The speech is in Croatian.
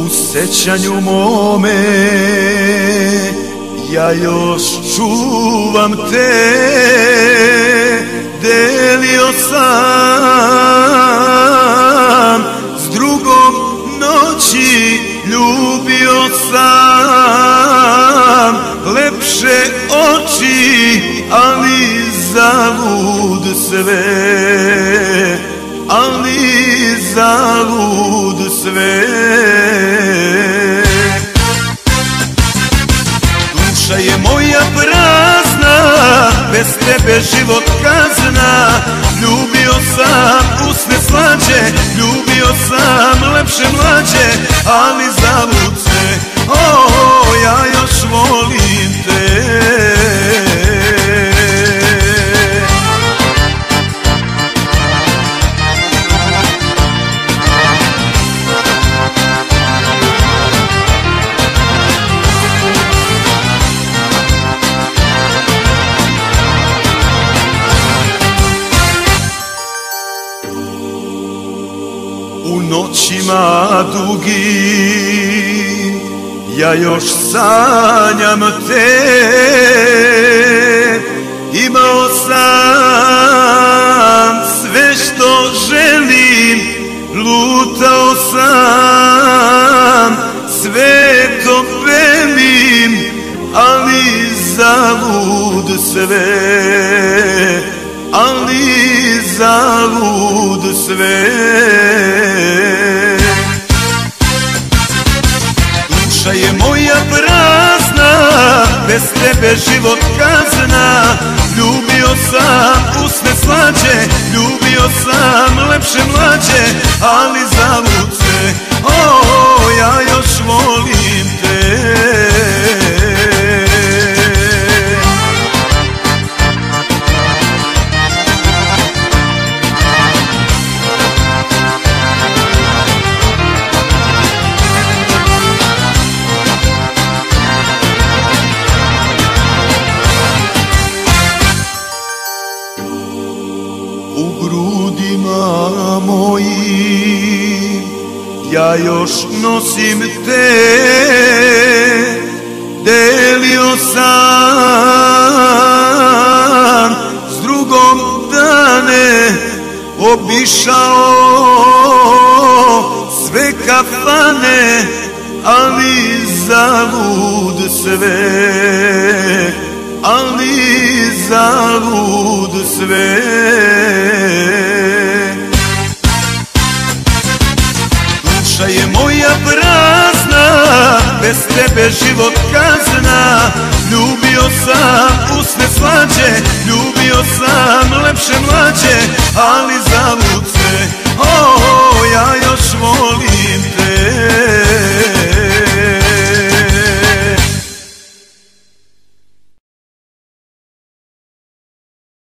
U sećanju mome ja još čuvam te, delio sam s drugom noći, ljubio sam lepše oči, ali zalud sve, ali zalud sve. Duša je moja prazna, bez tebe život kazna. Ljubio sam usne slađe, ljubio sam lepše mlađe, ali zalud sve, ja još volim te. U noćima dugim ja još sanjam te, imao sam sve što želim, lutao sam svetom belim, ali zalud sve, ali zalud sve. Duša je moja prazna, bez tebe život kazna. Ljubio sam usne slađe, ljubio sam lepše mlađe, ali zalud sve, ja još volim te. U grudima mojim ja još nosim te, delio sam s drugom dane, obišao sve kafane, ali zalud sve, ali zalud sve. Duša je moja prazna, bez tebe život kazna. Ljubio sam usne slađe, ljubio sam lepše mlađe,